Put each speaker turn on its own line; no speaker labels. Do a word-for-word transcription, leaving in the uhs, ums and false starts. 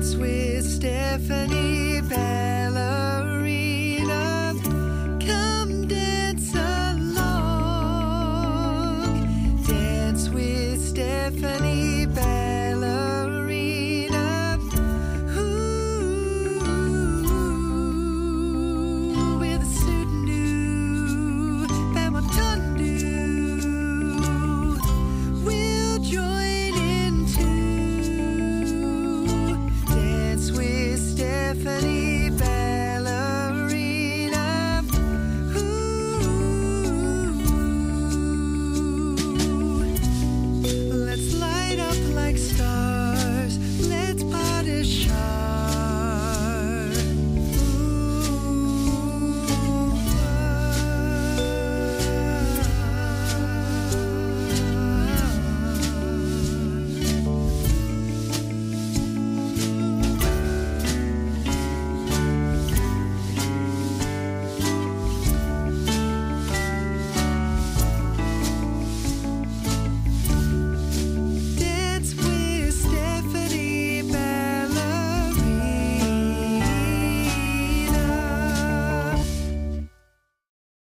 Dance with Stephanie Ballerina. Come dance along. Dance with Stephanie Ballerina. Ooh, with a suit new, Bamotundu. We'll join in too. Dance with Stephanie Ballerina. Ooh, let's light up like stars. Let's party sharp.